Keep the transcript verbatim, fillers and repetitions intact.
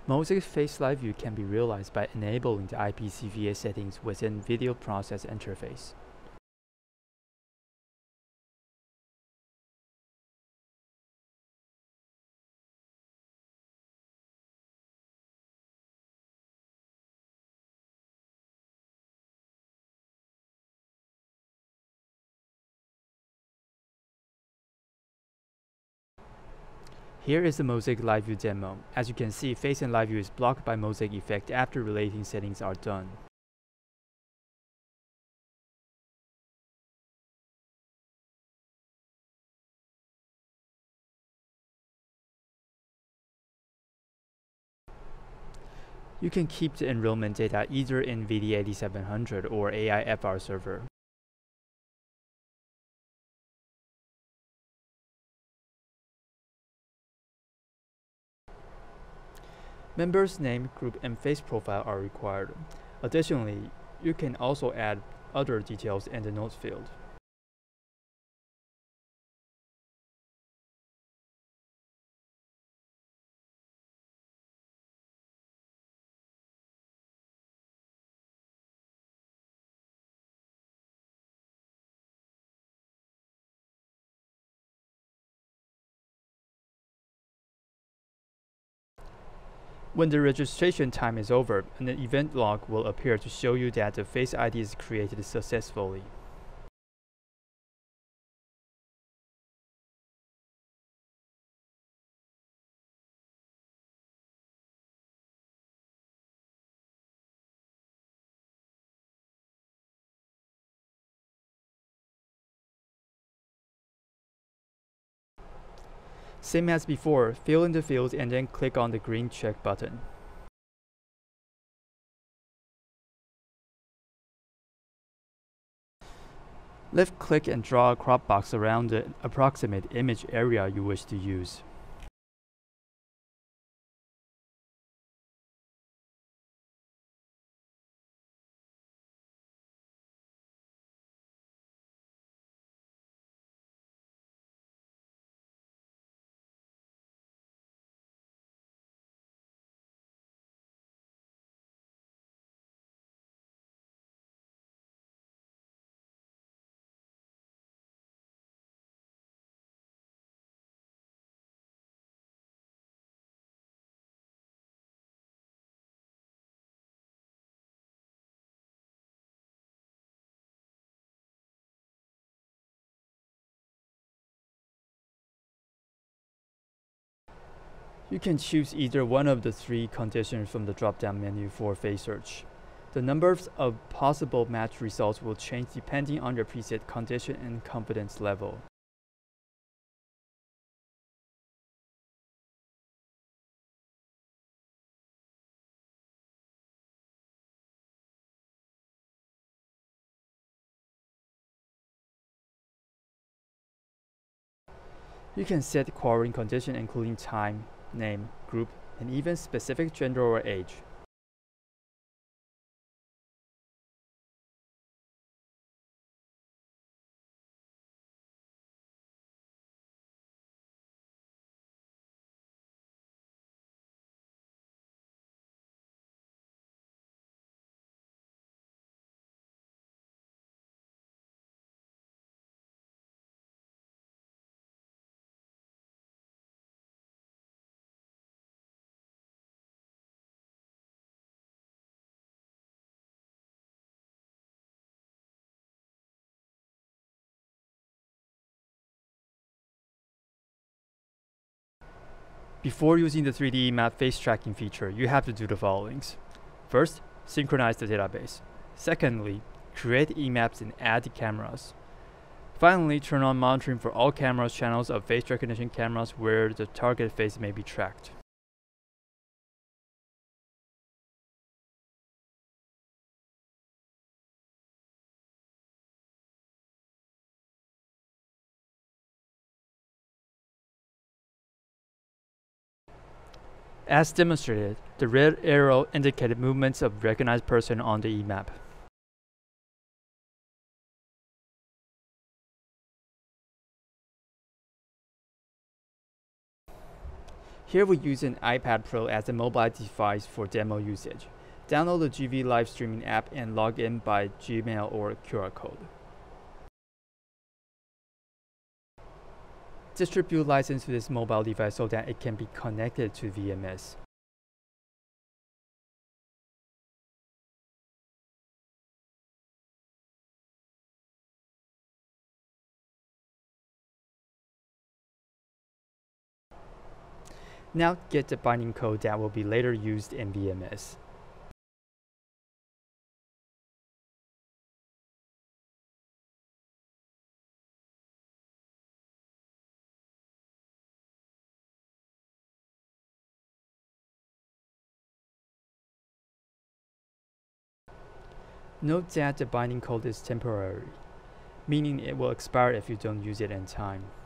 Mosaic Face Live View can be realized by enabling the I P C V A settings within Video Process Interface. Here is the Mosaic Live View demo. As you can see, Face and Live View is blocked by Mosaic Effect after relating settings are done. You can keep the enrollment data either in V D eighty-seven hundred or A I F R server. Members' name, group, and face profile are required. Additionally, you can also add other details in the notes field. When the registration time is over, an event log will appear to show you that the Face I D is created successfully. Same as before, fill in the fields and then click on the green check button. Left-click and draw a crop box around the approximate image area you wish to use. You can choose either one of the three conditions from the drop-down menu for face search. The numbers of possible match results will change depending on your preset condition and confidence level. You can set querying condition including time, name, group, and even specific gender or age. Before using the three D map face tracking feature, you have to do the followings. First, synchronize the database. Secondly, create E maps and add the cameras. Finally, turn on monitoring for all cameras channels of face recognition cameras where the target face may be tracked. As demonstrated, the red arrow indicated movements of recognized person on the E map. Here we use an iPad Pro as a mobile device for demo usage. Download the G V live streaming app and log in by Gmail or Q R code. Distribute license to this mobile device so that it can be connected to V M S. Now get the binding code that will be later used in V M S. Note that the binding code is temporary, meaning it will expire if you don't use it in time.